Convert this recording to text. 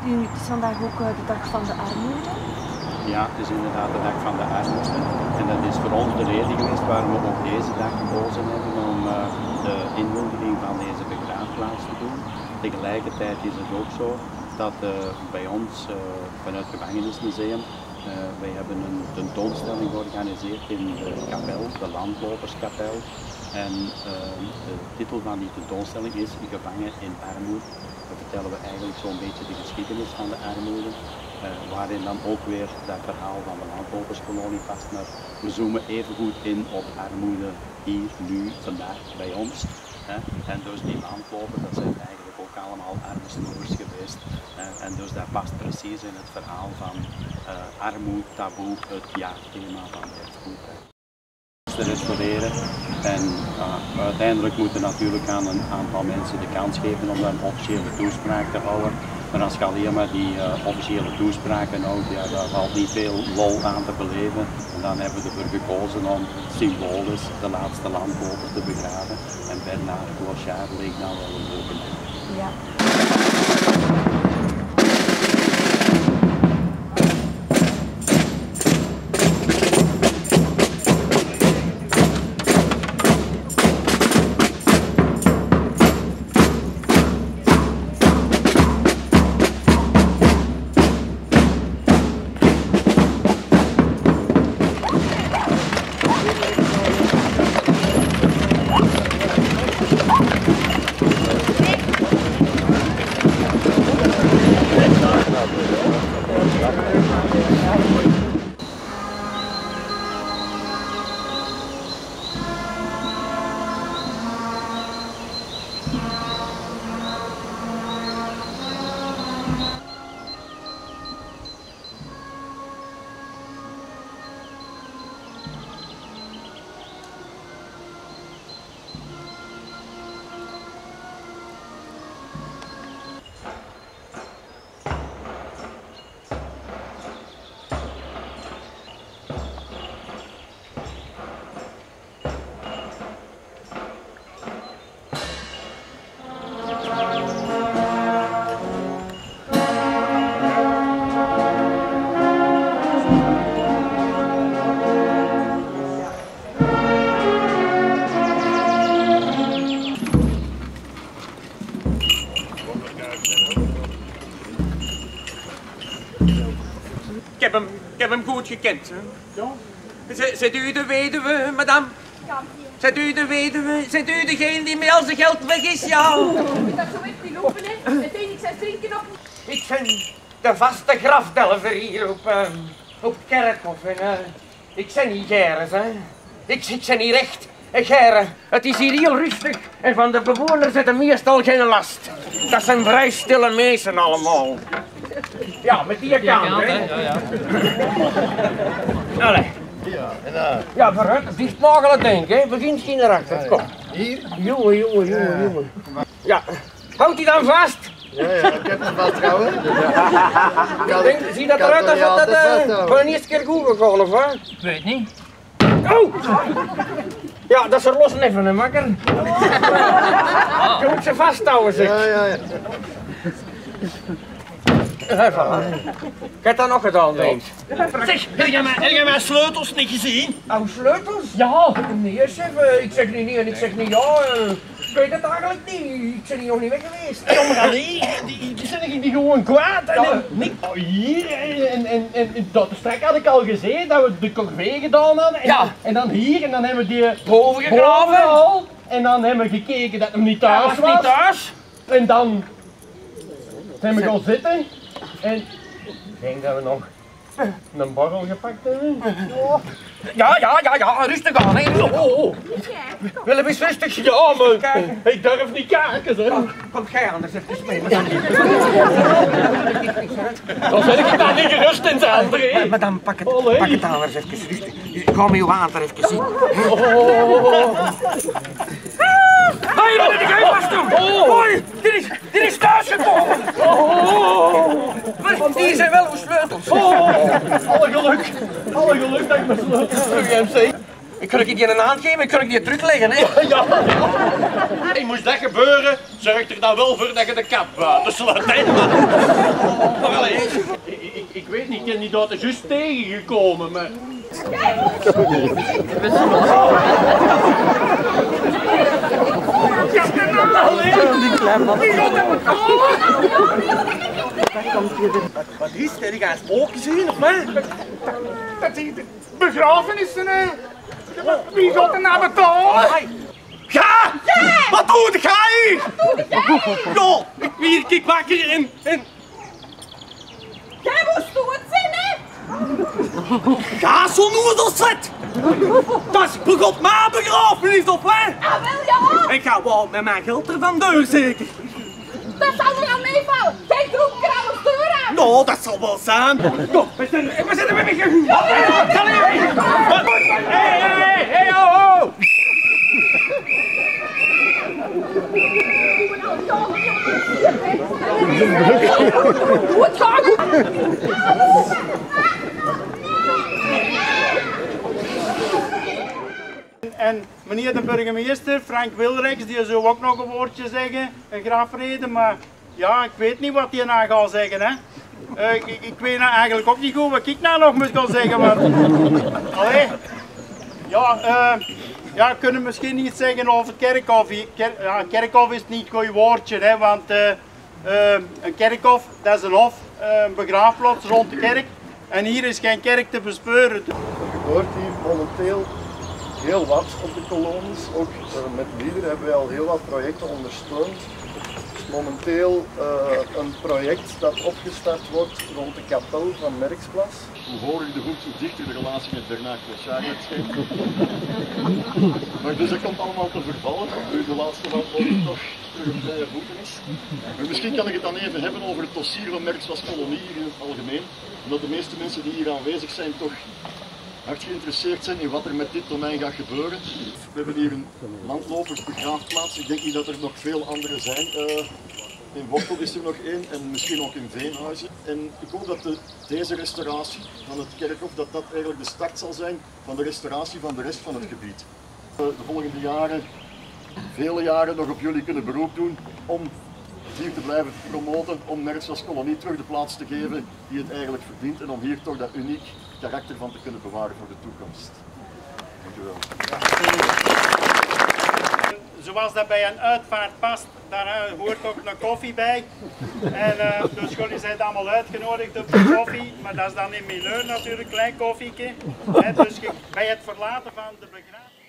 Het is vandaag ook de dag van de armoede. Ja, het is inderdaad de dag van de armoede. En dat is voor ons de reden geweest waarom we op deze dag gekozen hebben om de inwilliging van deze begraafplaats te doen. Tegelijkertijd is het ook zo dat bij ons vanuit het Gevangenismuseum wij hebben een tentoonstelling georganiseerd in de kapel, de Landloperskapel. En de titel van die tentoonstelling is Gevangen in Armoede. Daar vertellen we eigenlijk zo'n beetje de geschiedenis van de armoede. Waarin dan ook weer dat verhaal van de landloperskolonie past. Maar we zoomen even goed in op armoede hier, nu, vandaag bij ons. En dus die landlopers, dat zijn eigenlijk ook allemaal arme snoers geweest. En dus dat past precies in het verhaal van armoede, taboe, het jaarthema van het boek. Te restaureren en uiteindelijk moeten natuurlijk aan een aantal mensen de kans geven om een officiële toespraak te houden. Maar als je alleen maar die officiële toespraken houdt, ja, daar valt niet veel lol aan te beleven. En dan hebben we ervoor gekozen om symbolisch de laatste landloper te begraven. En Bernard Clochard leek nou wel een leuke naam. Ja. Ik heb hem goed gekend. Hè? Ja. Zijt u de weduwe, madame? Ja. Zijt u de weduwe? Zijt u degene die met al zijn geld weg is? Ja. Moet dat zo even niet lopen, hè? Meteen, ik zei drinken nog niet. Ik ben de vaste grafdelver hier op het kerkhof. En, ik ben niet Gerres, hè. Ik ben hier echt Gerre. Het is hier heel rustig en van de bewoners is er meestal geen last. Dat zijn vrij stille mensen allemaal. Ja, met die kant, hè? Ja. Allee. Ja, vooruit, dicht mogelijk denk, hè? Begin geen erachter. Kom. Hier? Jongen. Ja, houdt hij dan vast? Ja, ik heb hem vastgehouden. Zie dat eruit alsof dat voor de eerste keer goed gegaan, of wat? Ik weet niet. Oh! Ja, dat is er los even, hè, makker. Je moet ze vasthouden, zeg. Ja. Ik heb dat nog gedaan, eens. Zeg, heb jij mijn sleutels niet gezien? Oh, sleutels? Ja. Nee, chef, ik zeg niet nee en ik zeg niet ja. Ik weet het eigenlijk niet. Ik ben hier nog niet weg geweest. Ja, maar die zijn die gewoon kwaad. En hier, en dat straks had ik al gezien dat we de corvée gedaan hadden. En dan hier, en dan hebben we die Boven gegraven. En dan hebben we gekeken dat hem niet thuis was. Niet thuis. En dan zijn we gaan zitten. En ik denk dat we nog een borrel gepakt hebben. Ja, rustig aan, hè. Oh. Willem is rustig. Ja, maar ik durf niet kijken, zeg. Kom jij anders even mee. Dan zet ik daar niet gerust in zijn handen, hè. Madame, pak het aan eens even rustig. Ik ga met uw water even zien. Hé, dat moet ik even vast doen. Hoi, dit is thuis gekomen. Hier zijn wel uw sleutels. Alle geluk dat ik mijn sleutels terug heb, zeg. Ik kan je die een aangeven, ik kan je die terugleggen, hè. Ja. Hey, moest dat gebeuren, zorg er dan wel voor dat je de kap buiten slaat, hè. Maar allee, ik weet niet, ik ben niet dat er juist tegengekomen, maar... Wat is dat? Die gaan spoken zien, of wat? Dat zijn begrafenissen, hè. Wie gaat er naar betalen? Ga! Wat doe je? Ga hier! Jo, ik ben hier wakker en... Jij moest dood zijn, hè? Ga zo'n noedelset! Dat is begot mijn begrafenis, of hè? Ah, wel ja! Ik ga wel met mijn geld er van deur, zeker. Dat zal er aan meevallen. Jij droeg krabben deur aan. Nou, dat zal wel zijn. Kom, we zitten met mij. Hé, ho! Hoe het gaat? En meneer de burgemeester, Frank Wilrijks, die zou ook nog een woordje zeggen, een grafrede, maar ja, ik weet niet wat hij nou gaat zeggen, hè. Ik weet nou eigenlijk ook niet goed wat ik nou nog moet gaan zeggen, maar... Allee. Ja, kunnen we misschien niet zeggen over het kerkhof. Kerkhof is niet een goed woordje, hè, want een kerkhof, dat is een hof, een begraafplaats rond de kerk. En hier is geen kerk te bespeuren. Er gebeurt hier momenteel heel wat op de kolonies. Ook met Lieder hebben wij al heel wat projecten ondersteund. Momenteel een project dat opgestart wordt rond de kapel van Merksplas. Hoe hoger de hoek, hoe dichter de relatie met Bernard Clochard schijnt. Maar dus dat komt allemaal te vervallen, nu de laatste wat ooit nog terug op vrije voeten is. Maar misschien kan ik het dan even hebben over het dossier van Merksplas kolonie hier in het algemeen. Omdat de meeste mensen die hier aanwezig zijn toch hard geïnteresseerd zijn in wat er met dit domein gaat gebeuren. We hebben hier een landlopersbegraafplaats. Ik denk niet dat er nog veel andere zijn. In Wortel is er nog één en misschien ook in Veenhuizen. En ik hoop dat deze restauratie van het kerkhof dat eigenlijk de start zal zijn van de restauratie van de rest van het gebied. De volgende jaren, vele jaren nog op jullie kunnen beroep doen om hier te blijven promoten, om Merksplas kolonie terug de plaats te geven die het eigenlijk verdient en om hier toch dat uniek karakter van te kunnen bewaren voor de toekomst. Dank u wel. Zoals dat bij een uitvaart past, daar hoort ook een koffie bij. En dus jullie zijn allemaal uitgenodigd op de koffie, maar dat is dan in milieu natuurlijk, klein koffieke. Dus bij het verlaten van de begrafenis.